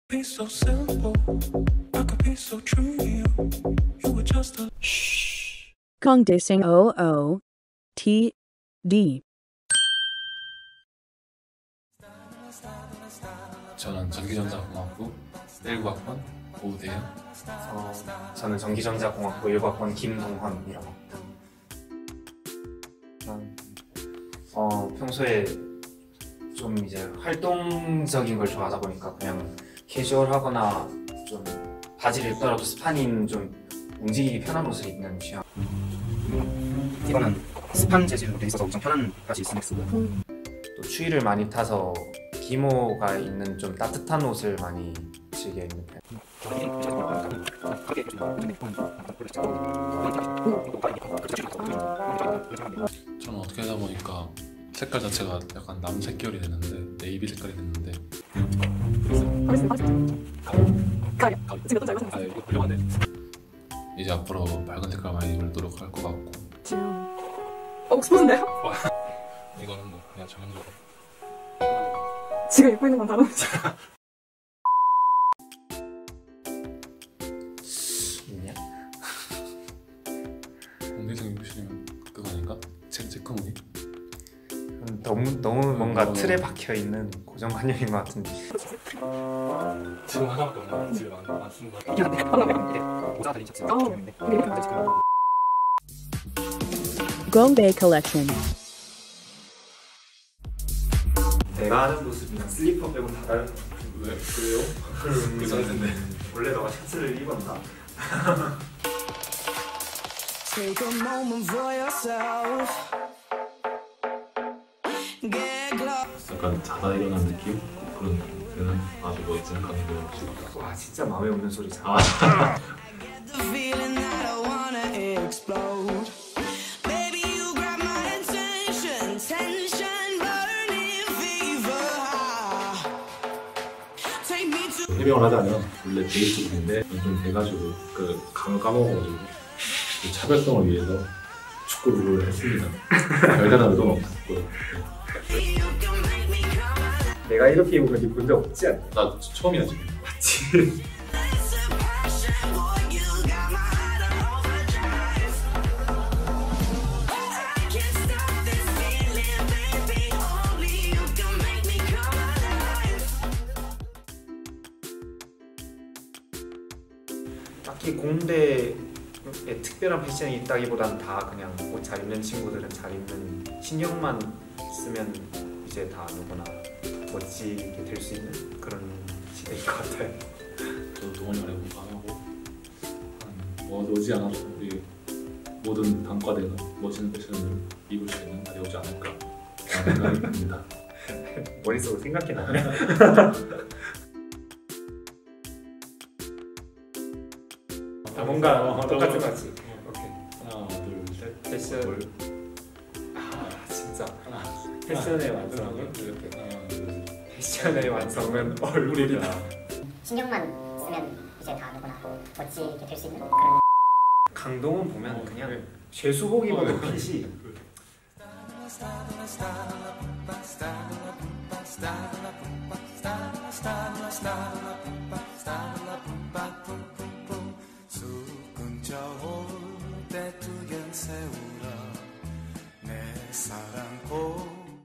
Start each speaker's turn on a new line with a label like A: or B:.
A: Be so simple, I could be so true to you. You were just a
B: Shh. 강대생 OOTD.
C: 저는 전기전자공학부 19학번 오대현.
D: 저는 전기전자공학부 1학번 김동헌이라고 합니다. 평소에 좀 이제 활동적인 걸 좋아하다 보니까 그냥 캐주얼하거나 좀 바지를 입더라도 스판인 좀 움직이기 편한 옷을 입는 취향.
E: 이거는 스판 재질로 돼 있어서 엄청 편한 바지 스넥스고,
D: 또 추위를 많이 타서 기모가 있는 좀 따뜻한 옷을 많이 즐겨 입는 편.
C: 저는 어떻게 하다 보니까 색깔 자체가 약간 남색 결이 됐는데, 네이비 색깔이 됐는데 이제 앞으로 밝은 색깔 많이 입을 노력할 것 같고.
F: 스포츠인데요?
C: 이거는 뭐 그냥 전형적으로
F: 지금 입고 있는 건 다른지.
D: 있냐?
C: 공대생 입으시면 그거 아닌가? 체크무늬?
D: 너무 뭔가 틀에 박혀 있는 고정관념인 것 같은데.
C: 지금 하나밖에 없나? 집에 안 쓰는 거
F: 이게 안 돼.
E: 모자 달린 셔츠.
F: 근데 이렇게 만들지.
B: Gongdae Collection.
D: 내가 하는 모습이랑 슬리퍼 빼고 다 다른.
C: 왜? 그래요? 그 상태인데
D: 원래 너가 셔츠를 입었나?
A: take a moment for yourself. Get close.
C: 약간 자다 일어난 느낌? 그런 느낌은 아주 멋진 감정이라고.
D: 와 진짜 마음에 없는 소리잖아.
C: 아.
A: Get the feeling that I wanna explode. Baby, you grab my attention, tension burning fever. Take me to.
C: 해명을 하자면 원래 데이트북인데 좀 돼가지고 그 감을 까먹어가지고 그 차별성을 위해서 축구를 했습니다. 별다른 의도는 없었고요.
D: 내가 이렇게 입은 건지 본 적 없지 않나?
C: 나 처음이야 지금.
D: 맞지? 딱히 공대에 특별한 패션이 있다기보단 다 그냥 옷 잘 입는 친구들은 잘 입는 신경만 쓰면 이제 다 누구나 멋지게 될 수 있는 그런 시대인 것 같아요.
C: 저도 동원이 말에 공감하고 오지 않아도 우리 모든 단과대가 멋진 패션을 입을 수 있는 날이 오지 않을까 라는 생각이 듭니다.
D: 머릿속으로 생각이 나네. 뭔가 똑같은 거 같지? 오케이.
C: 하나 둘 셋.
D: 패션.
C: 뭘?
D: 진짜.
C: 하나.
D: 패션의 완성은
C: 이렇게 하나 둘 셋.
D: 패션의 완성은 얼굴이다.
G: 신경만 쓰면 이제 다 누구나 멋지게 될 수 있는 그런.
D: 강동원 보면 그냥 죄수복 입은 핏이
A: Stop.